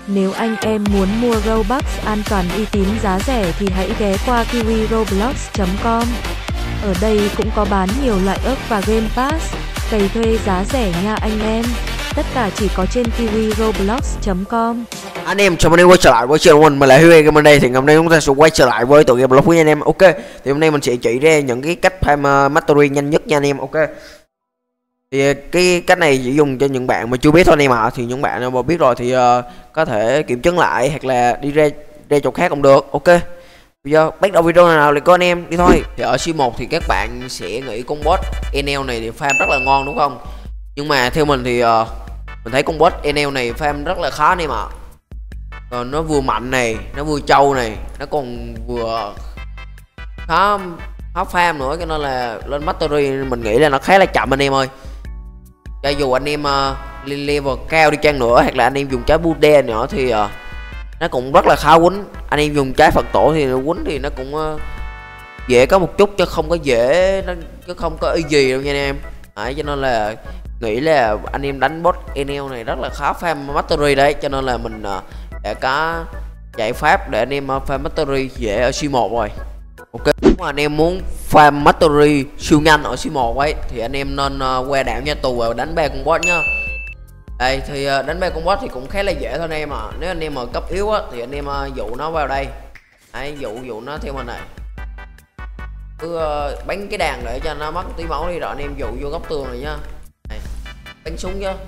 Nếu anh em muốn mua Robux an toàn uy tín giá rẻ thì hãy ghé qua kiwiroblox.com. Ở đây cũng có bán nhiều loại ớt và Game Pass, cày thuê giá rẻ nha anh em. Tất cả chỉ có trên kiwiroblox.com. Anh em chào mừng anh em quay trở lại với channel của mình là Huy Game. Đây thì ngày hôm nay chúng ta sẽ quay trở lại với tựa game Block với anh em. Ok, thì hôm nay mình sẽ chỉ ra những cái cách farm mastery nhanh nhất nha anh em. Ok, thì cái cách này chỉ dùng cho những bạn mà chưa biết thôi anh em ạ. Thì những bạn nào biết rồi thì có thể kiểm chứng lại hoặc là đi ra chỗ khác cũng được. Ok, bây giờ bắt đầu video nào thì có anh em đi thôi. Thì ở C1 thì các bạn sẽ nghĩ con boss NL này thì farm rất là ngon đúng không? Nhưng mà theo mình thì mình thấy con boss NL này farm rất là khó anh em ạ. Nó vừa mạnh này, nó vừa trâu này, nó còn vừa khó farm nữa, cho nên là lên mastery mình nghĩ là nó khá là chậm anh em ơi. Cho dù anh em lên level cao đi chăng nữa, hoặc là anh em dùng trái Bude nữa thì nó cũng rất là khó quýnh. Anh em dùng trái Phật tổ thì quýnh thì nó cũng dễ có một chút chứ không có dễ, chứ không có easy đâu nha anh em. Cho nên là nghĩ là anh em đánh boss NL này rất là khó farm mastery đấy, cho nên là mình đã có giải pháp để anh em farm mastery dễ ở C1 rồi. Ok, nếu mà anh em muốn farm mastery siêu nhanh ở C1 ấy thì anh em nên qua đảo Nha Tù và đánh 3 con boss nhá. Đây thì đánh 3 con boss thì cũng khá là dễ thôi anh em ạ. Nếu anh em mà cấp yếu á thì anh em dụ nó vào đây. Đấy, dụ nó theo mình này. Cứ bắn cái đàn để cho nó mất tí máu đi, rồi anh em dụ vô góc tường này nhá. Này, bắn súng chứ.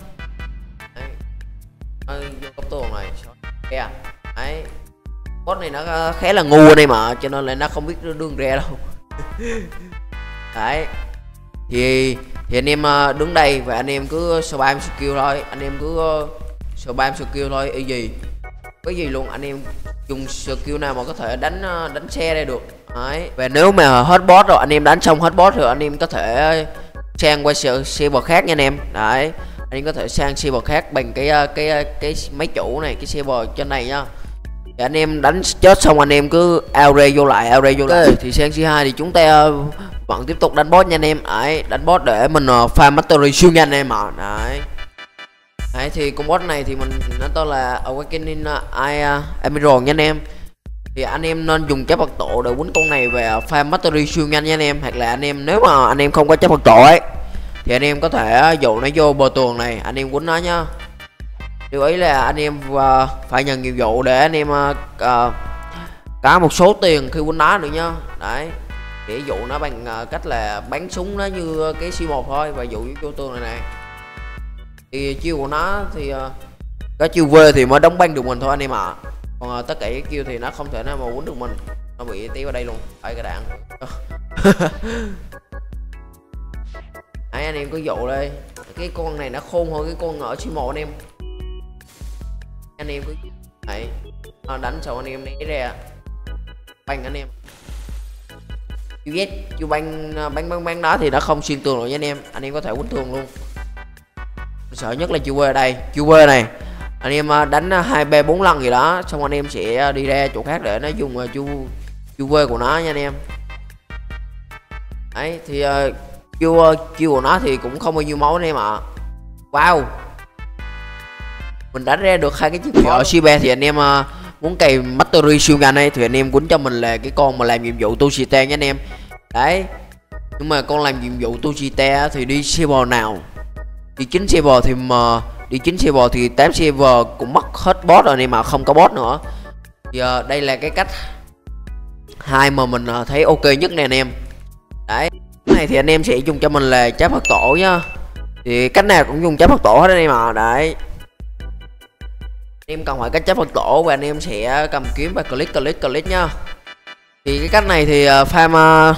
Đấy, vô góc tường này. Kìa. Đấy, boss này nó khá là ngu anh em ạ, cho nên là nó không biết đường ra đâu. Đấy, thì anh em đứng đây và anh em cứ spam skill thôi, anh em cứ spam skill thôi, easy cái gì luôn. Anh em dùng skill nào mà có thể đánh xe đây được. Đấy, và nếu mà hết boss rồi, anh em đánh xong hết boss rồi, anh em có thể sang qua server khác nha anh em. Đấy, anh em có thể sang server khác bằng cái máy chủ này, cái server trên này nhá. Để anh em đánh chết xong anh em cứ auto vô lại. Thì sang C2 thì chúng ta vẫn tiếp tục đánh boss nha anh em. Đấy, đánh boss để mình farm mastery siêu nhanh anh em ạ. Đấy, thì con boss này thì nó tên là Awakening Emerald nha anh em. Thì anh em nên dùng trái Phật tổ để quýnh con này về farm mastery siêu nhanh nha anh em. Hoặc là anh em nếu mà anh em không có trái Phật tổ ấy thì anh em có thể dụ nó vô bờ tường này, anh em quýnh nó nhá. Điều ý là anh em phải nhận nhiệm vụ để anh em có một số tiền khi quýnh nó nữa nhá. Đấy, để dụ nó bằng cách là bắn súng nó như cái C1 thôi và dụ vô tường này này. Thì chiêu của nó thì cái chiêu V thì mới đóng băng được mình thôi anh em ạ. Còn tất cả cái chiêu thì nó không thể nào mà quýnh được mình, nó bị tí vào đây luôn, phải cái đạn. Đấy, anh em cứ dụ đây. Cái con này nó khôn hơn cái con ở C1 anh em. Anh em cứ đấy, đánh xong anh em né ra băng anh em. Chiêu băng đó thì nó không xuyên tường rồi nha anh em. Anh em có thể quýnh tường luôn. Sợ nhất là chiêu V ở đây. Chiêu V này anh em đánh 2-3-4 lần gì đó, xong anh em sẽ đi ra chỗ khác để nó dùng chiêu V của nó nha anh em. Đấy, thì chiêu của nó thì cũng không bao nhiêu máu anh em ạ. Wow, mình đánh ra được 2 cái chiếc. Ở C3 thì anh em muốn cày mastery siêu nhanh ấy thì anh em quýnh cho mình là cái con mà làm nhiệm vụ Tushita nha anh em. Đấy, nhưng mà con làm nhiệm vụ Tushita thì đi server nào, đi 9 server thì đi 9 server thì 8 server cũng mất hết boss rồi anh em mà không có boss nữa. Thì đây là cái cách hai mà mình thấy ok nhất nè anh em. Đấy, cái này thì anh em sẽ dùng cho mình là trái Phật tổ nhá. Thì cách nào cũng dùng trái Phật tổ hết anh em ạ. Đấy, em cần phải cách trái Phật tổ và anh em sẽ cầm kiếm và click nhá. Thì cái cách này thì farm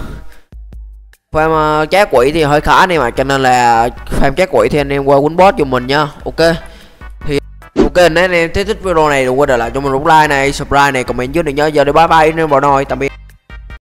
trái quỷ thì hơi khó anh em ạ, cho nên là farm trái quỷ thì anh em qua quýnh boss giùm mình nhá. Ok, thì ok nếu anh em thích video này đừng quên để lại cho mình một like này, subscribe này, comment dưới này nhớ. Giờ đi bye bye anh em, vào nồi tạm biệt.